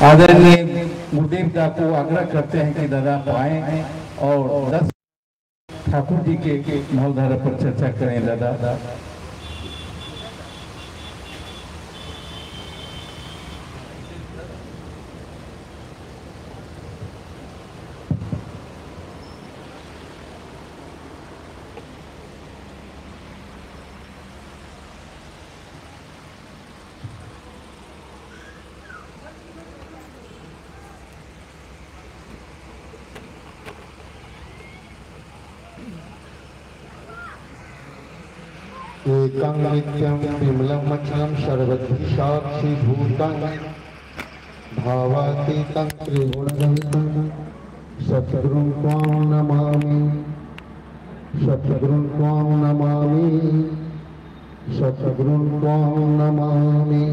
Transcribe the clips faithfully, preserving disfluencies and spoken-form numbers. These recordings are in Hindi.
आदरणीय गुरुदेव दा को आग्रह करते हैं कि दादा आए और दस ठाकुर जी के भावधारा पर चर्चा करें। दादा एकं नित्यं विमलमचलं सर्वत्र साक्षी भूतं भावातीतं त्रिगुणरहितं सद्गुरुं त्वां नमामि सद्गुरुं त्वां नमामि सद्गुरुं त्वां नमामि।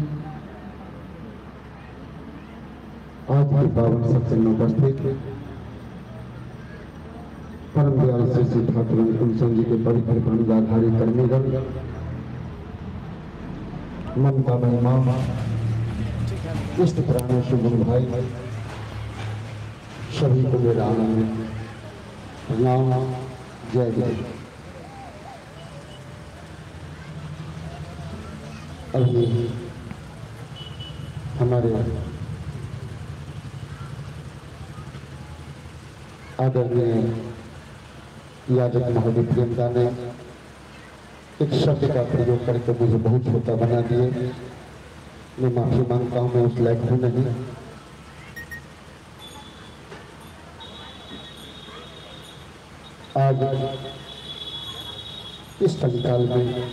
आज के पावन सत्संग में उपस्थित परम दयाल श्री श्री ठाकुर कुलचंद जी के पवित्र अनुदाधारी कर्मीगण, ममता महिमा इष्ट प्राणी शुभम भाई, सभी को मेरा आनंद प्रणाम, जय जय। अभी हमारे आदरणीय याजक महोदय प्रियंका ने एक शब्द का प्रयोग करके मुझे बहुत छोटा बना दिए। मैं माफी मांगता हूं, मैं उस लायक हूं नहीं। आज इस कलिकाल में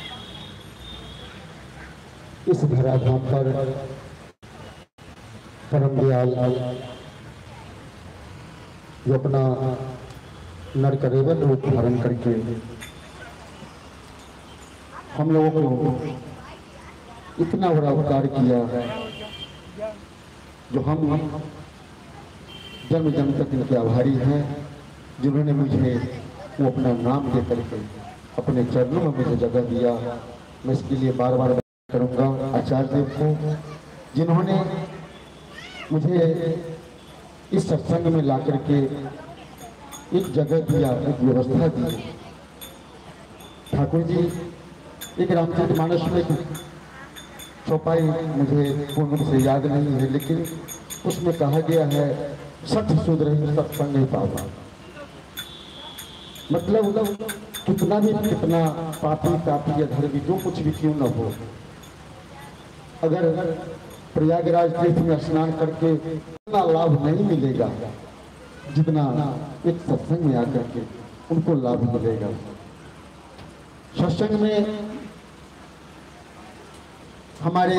इस धराधाम पर परम दयाल जो अपना नरकरेवत रूप धारण करके हम लोगों को इतना बड़ा उपकार किया है, जो हम जन्म जन्म तक इनके आभारी हैं, जिन्होंने मुझे वो अपना नाम दे करके अपने चरणों में मुझे जगह दिया। मैं इसके लिए बार बार करूँगा आचार्य देव को, जिन्होंने मुझे इस सत्संग में ला करके एक जगह दिया, एक व्यवस्था दी। ठाकुर जी एक रामचरितमानस में चौपाई मुझे पूर्ण रूप से याद नहीं है, लेकिन उसमें कहा गया है सठ सुध रही सत्संग नहीं पावा। मतलब कितना भी कितना पापी तापी या धर्मी जो कुछ भी क्यों न हो, अगर प्रयागराज तीर्थ में स्नान करके इतना लाभ नहीं मिलेगा जितना एक सत्संग में आकर के उनको लाभ मिलेगा। सत्संग में हमारे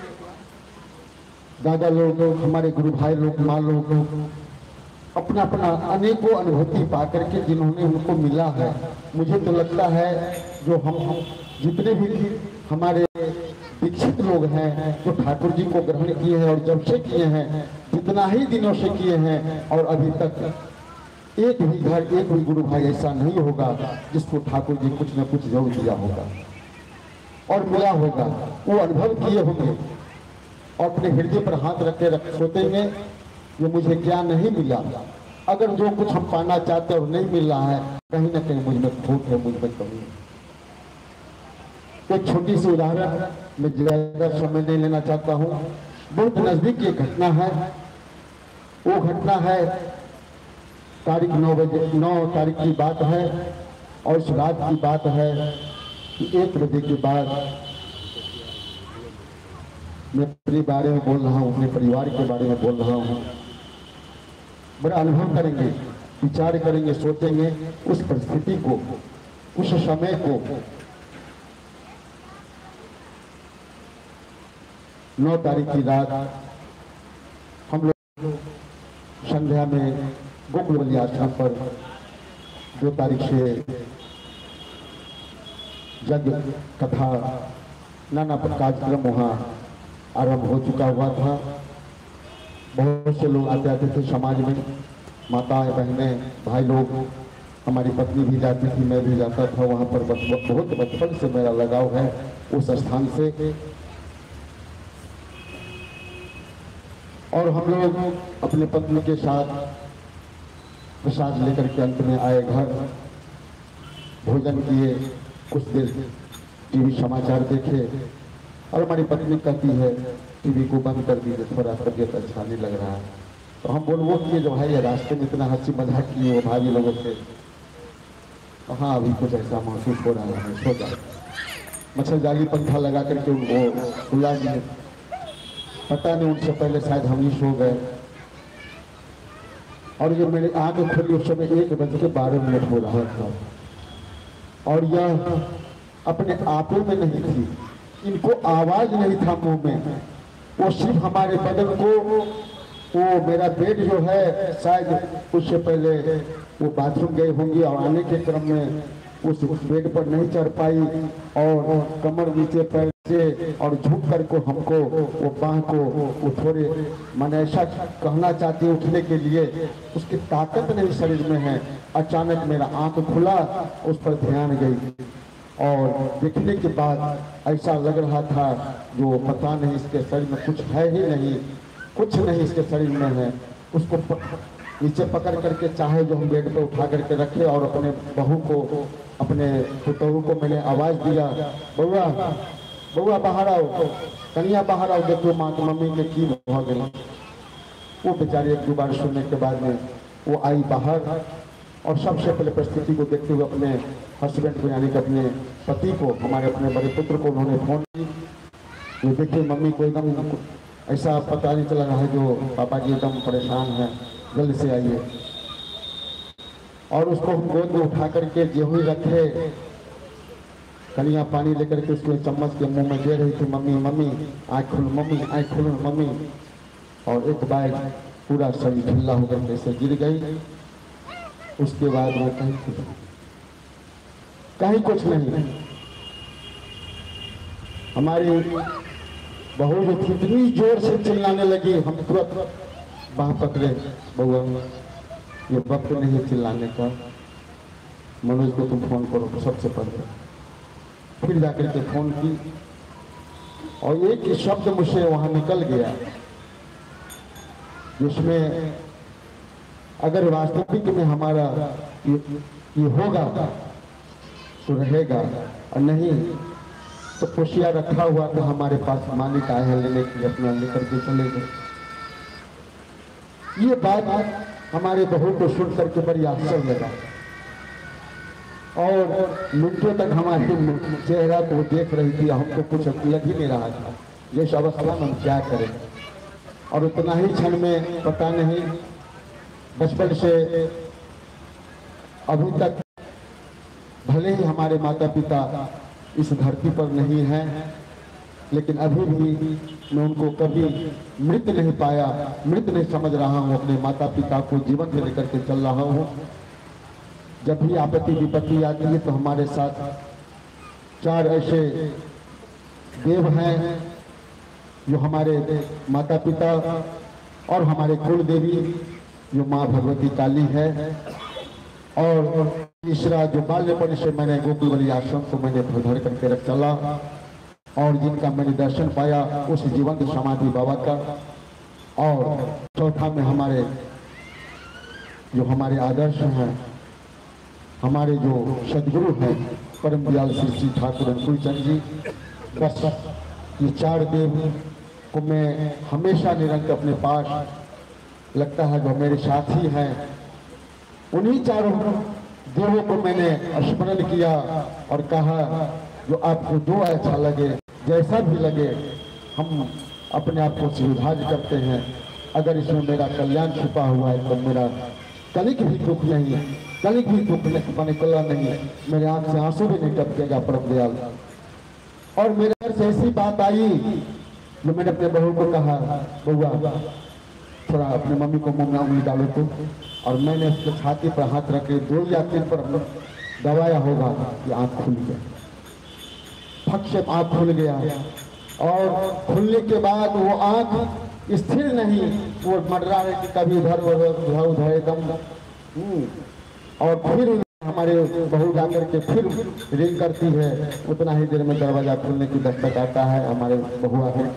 दादा लोग, हमारे गुरु भाई लोग, माँ लोग अपना अपना अनेकों अनुभूति पा करके जिन्होंने उनको मिला है, मुझे तो लगता है जो हम जितने भी हमारे दीक्षित लोग हैं जो ठाकुर जी को ग्रहण किए हैं और जब से किए हैं, जितना ही दिनों से किए हैं, और अभी तक एक भी घर एक भी गुरु भाई ऐसा नहीं होगा जिसको ठाकुर जी कुछ न कुछ जरूर दिया होगा और मिला होगा। वो अनुभव किए होंगे और अपने हृदय पर हाथ रखे रख सोचेंगे ये मुझे क्या नहीं मिला। अगर जो कुछ हम पाना चाहते हैं और नहीं मिल रहा है, कहीं ना कहीं मुझ में खोट है, मुझ में कमी है। एक छोटी सी उदाहरण मैं ज्यादा समय नहीं लेना चाहता हूँ, बहुत नजदीक की घटना है। वो घटना है तारीख नौ बजे नौ तारीख की बात है और इस रात की बात है कि एक बजे के बाद मैं अपने बारे में बोल रहा हूँ, अपने परिवार के बारे में बोल रहा हूँ। बड़ा अनुभव करेंगे, विचार करेंगे, सोचेंगे उस परिस्थिति को, उस समय को। नौ तारीख की रात हम लोग संध्या में गोकुलवली आश्रम पर दो तारीख से यज्ञ कथा नाना कार्यक्रम वहाँ आरंभ हो चुका हुआ था। बहुत से लोग आते आते थे समाज में, माताएं बहनें भाई लोग, हमारी पत्नी भी जाती थी, मैं भी जाता था वहाँ पर। बहुत बचपन से मेरा लगाव है उस स्थान से। और हम लोग अपने पत्नी के साथ प्रसाद लेकर के अंत में आए घर, भोजन किए, कुछ देर टीवी समाचार देखे और हमारी पत्नी कहती है टीवी को बंद कर दीजिए, थोड़ा तबियत अच्छा नहीं लग रहा है। तो हम बोल वो किए जो भाई रास्ते में इतना हंसी मजाक किए वो भाभी लोगों से, तो हाँ अभी कुछ ऐसा महसूस हो रहा है, सो जाए। मच्छरदानी पंखा लगा करके उनको सुला दिए, पता नहीं उनसे पहले शायद हम ही सो गए। और ये मेरी आंख खुली उस समय एक बज के बारह मिनट हो रहा था और यह अपने आपे में नहीं थी, इनको आवाज नहीं था मुंह में, वो सिर्फ हमारे बदन को, वो मेरा बेड जो है शायद उससे पहले वो बाथरूम गए होंगे और आने के क्रम में उस बेड पर नहीं चढ़ पाई और कमर नीचे पैर से और झुक कर को हमको वो बाह को वो थोड़े मन ऐसा कहना चाहती उठने के लिए, उसकी ताकत नहीं शरीर में है। अचानक मेरा आंख खुला, उस पर ध्यान गई और देखने के बाद ऐसा लग रहा था जो पता नहीं इसके शरीर में कुछ है ही नहीं, कुछ नहीं इसके शरीर में है। उसको प, नीचे पकड़ करके चाहे जो हम बेड पे उठा करके रखे और अपने बहू को, अपने पुतहू को मैंने आवाज दिया, बउआ बउआ बाहर आओ, कन्या बाहर आओ, देखो माँ की मम्मी के की हो गई। वो बेचारी एक दो बार सुनने के बाद में वो आई बाहर और सबसे पहले परिस्थिति को देखते हुए अपने हस्बैंड को यानी कि अपने पति को, हमारे अपने बड़े पुत्र को उन्होंने फोन की, ये देखिए मम्मी को एकदम ऐसा पता नहीं चला रहा है जो पापा जी एकदम परेशान हैं, जल्दी से आइए। और उसको हम गोद में उठा करके गेहूँ रखे, कनिया पानी लेकर के उसको चम्मच के मुंह में दे रही थी, मम्मी मम्मी आँख खुल, मम्मी आँख खुल मम्मी। और एक बार पूरा शरीर ढीला होकर कैसे गिर गई। उसके बाद वो कहीं कहीं कुछ नहीं। हमारी बहू जो थी इतनी जोर से चिल्लाने लगी, हम तुरंत बाह पकड़े, बउआ ये वक्त नहीं है चिल्लाने का, मनोज को तुम फोन करो सबसे पहले। फिर जाकर के फोन की और एक शब्द मुझसे वहां निकल गया जिसमें अगर वास्तविक में हमारा ये, ये होगा तो रहेगा और नहीं तो खुशियां रखा हुआ तो हमारे पास मालिक आए हैं लेने के लिए, अपना लेकर के चले गए। ये बात हमारे बहू को सुन करके बड़ी आश्चर्य लगा और मिनटों तक हमारे चेहरा को देख रही थी, हमको कुछ लग ही नहीं रहा था ये अवस्था में हम क्या करें। और उतना ही क्षण में पता नहीं बचपन से अभी तक भले ही हमारे माता पिता इस धरती पर नहीं हैं, लेकिन अभी भी मैं उनको कभी मृत नहीं पाया, मृत नहीं समझ रहा हूँ। अपने माता पिता को जीवन में लेकर के चल रहा हूँ। जब भी आपत्ति विपत्ति आती है तो हमारे साथ चार ऐसे देव हैं जो हमारे माता पिता और हमारे कुल देवी जो माँ भगवती काली है, और तीसरा जो बाल्यपन से मैंने गोकुलवली आश्रम को मैंने धर करके रख चला और जिनका मैंने दर्शन पाया उस जीवंत समाधि बाबा का, और चौथा में हमारे जो हमारे आदर्श हैं, हमारे जो सदगुरु हैं परम दयाल श्री श्री ठाकुर अंकुरचंद जी। बस ये चार देव को मैं हमेशा निरंतर अपने पास लगता है जो मेरे साथी हैं, उन्हीं चारों देवों को मैंने स्मरण किया और कहा जो आपको जो अच्छा लगे, जैसा भी लगे, हम अपने आप को स्वीकार करते हैं। अगर इसमें मेरा कल्याण छुपा हुआ है तो मेरा कलिक भी दुख नहीं, कलिक भी दुख निकला नहीं, मेरे आंख से आंसू भी नहीं टपकेगा परम दयाल। और मेरे घर से ऐसी बात आई जो मैंने अपने बहू को कहा, बउआ थोड़ा अपनी मम्मी को मुंह में उंगली डालो तो, और मैंने उसके छाती पर हाथ रखे दो या तीन पर दबाया होगा कि आंख खुल गया, फट से आंख खुल गया। और खुलने के बाद वो आंख स्थिर नहीं, वो मर्रा रहे कि कभी इधर उधर उधर एकदम। और फिर हमारे बहू जाकर के फिर रिंग करती है, उतना ही देर में दरवाजा खुलने की दस्तक आता है, हमारे बहू आकर के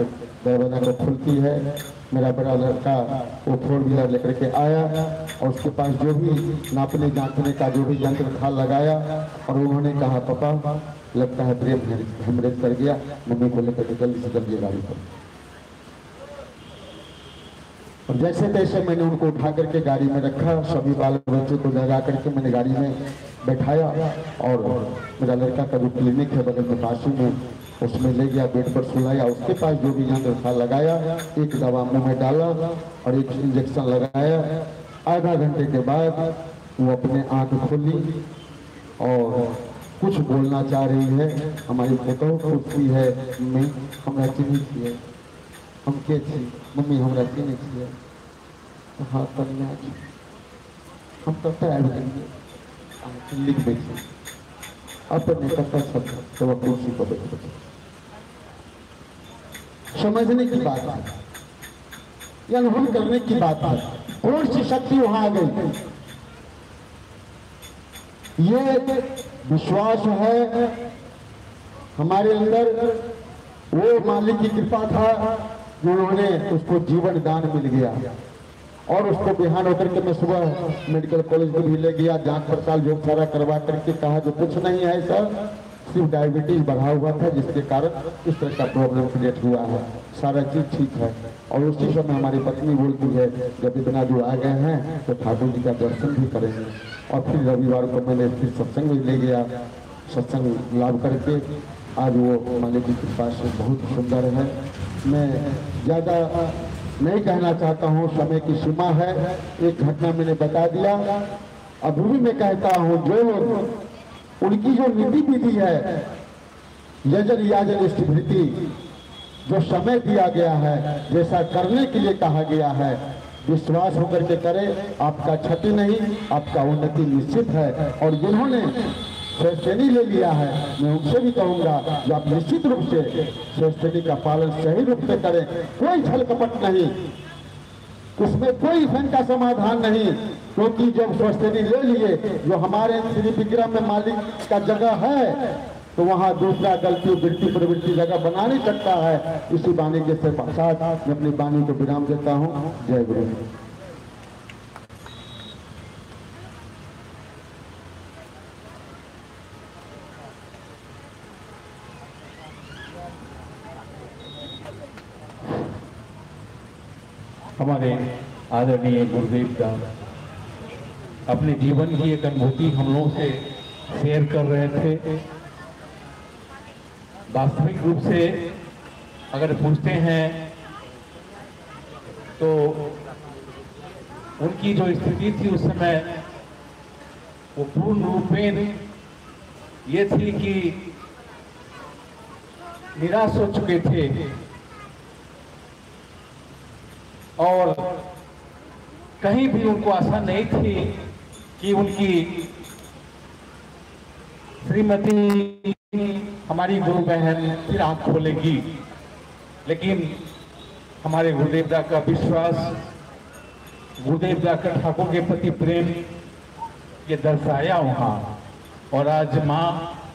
दरवाजा को खुलती है, मेरा बड़ा लड़का वो फोर व्हीलर लेकर के आया और उसके पास जो भी नापने जांचने का जो भी यंत्र था लगाया और उन्होंने कहा पापा लगता है ब्रेक हेमरेज कर गया, मम्मी को लेकर के जल्दी से जल्दी गाड़ी पर। और जैसे तैसे मैंने उनको उठा करके गाड़ी में रखा, सभी बाल बच्चे को जगा करके मैंने गाड़ी में बैठाया और मेरा लड़का का जो क्लिनिक है बगल में पासू में उसमें ले गया, बेड पर सुलाया, उसके पास जो भी यंत्र था लगाया, एक दवा मुंह में डाला और एक इंजेक्शन लगाया। आधा घंटे के बाद वो अपने आंख खोली और कुछ बोलना चाह रही है। हमारी फोटो पूछती है मम्मी हमरा चिन्ह छिए, हम के छी मम्मी हमरा चिन्ह छिए, हाँ कन्या हम कतऽ आबि गेलिए लिख दै छी अपने कतऽ सब तो कुर्सी पर बैठ। समझने की बात है या अनुभव करने की बात है, कौन सी शक्ति वहां आ गई। ये विश्वास है हमारे अंदर, वो मालिक की कृपा था जो उन्होंने उसको जीवन दान मिल गया और उसको बिहान होकर के मैं सुबह मेडिकल कॉलेज में भी ले गया, जांच पड़ताल जो सारा करवा करके कहा जो कुछ नहीं है सर, सिर्फ डायबिटीज बढ़ा हुआ था जिसके कारण इस तरह का प्रॉब्लम क्रिएट हुआ है, सारा चीज ठीक है। और उसी समय हमारी पत्नी बोलती है जब इतना जो आ गए हैं तो ठाकुर जी का दर्शन भी करेंगे। और फिर रविवार को मैंने फिर सत्संग भी ले गया, सत्संग लाभ करके आज वो मालिक की कृपा से बहुत सुंदर है। मैं ज़्यादा नहीं कहना चाहता हूँ, समय की सीमा है, एक घटना मैंने बता दिया। अभी भी मैं कहता हूँ जो लोग उनकी जो नीति विधि है यजन याजन स्थिति जो समय दिया गया है, जैसा करने के लिए कहा गया है, विश्वास होकर के करें, आपका क्षति नहीं, आपका उन्नति निश्चित है। और जिन्होंने श्रेष्ठनी ले लिया है मैं उनसे भी कहूंगा कि आप निश्चित रूप से श्रेष्ठनी का पालन सही रूप से करें, कोई छल कपट नहीं, उसमें कोई धन का समाधान नहीं। क्योंकि जब श्रेष्ठनी ले लिए जो हमारे श्री विक्रम में मालिक का जगह है तो वहाँ दूसरा गलती वृत्ति प्रवृत्ति जगह बना नहीं सकता है। इसी वाणी के साथ मैं अपनी वाणी को विराम देता हूँ। जय गुरु। हमारे आदरणीय गुरुदेव का अपने जीवन की एक अनुभूति हम लोगों से शेयर कर रहे थे। वास्तविक रूप से अगर पूछते हैं तो उनकी जो स्थिति थी उस समय वो पूर्ण रूपेण ये थी कि निराश हो चुके थे और कहीं भी उनको आशा नहीं थी कि उनकी श्रीमती हमारी गुरु बहन फिर आंख खोलेगी। लेकिन हमारे गुरुदेव दा का विश्वास, गुरुदेव दा का ठाकुर के प्रति प्रेम ये दर्शाया वहाँ। और आज माँ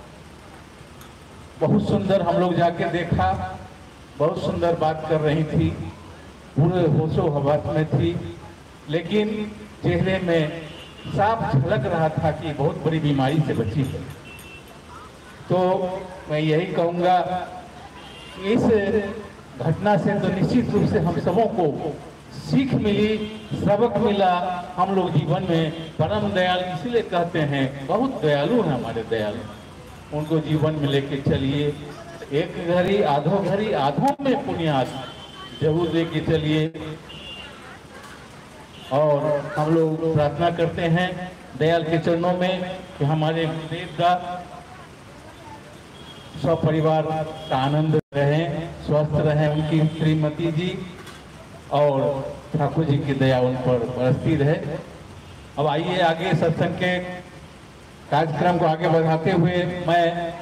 बहुत सुंदर, हम लोग जाके देखा, बहुत सुंदर बात कर रही थी, पूरे होशो हवास में थी, लेकिन चेहरे में साफ झलक रहा था कि बहुत बड़ी बीमारी से बची है। तो मैं यही कहूँगा कि इस घटना से तो निश्चित रूप से हम सबों को सीख मिली, सबक मिला। हम लोग जीवन में परम दयालु इसलिए कहते हैं, बहुत दयालु हैं हमारे दयालु, उनको जीवन में लेके चलिए। एक घड़ी आधो घड़ी आधों में पुण्यास जरूर लेके चलिए। और हम लोग प्रार्थना करते हैं दयाल के चरणों में कि हमारे गुरुदेव का सब परिवार का आनंद रहें, स्वस्थ रहें, उनकी श्रीमती जी और ठाकुर जी की दया उन पर बरसती रहे। अब आइए आगे सत्संग के कार्यक्रम को आगे बढ़ाते हुए मैं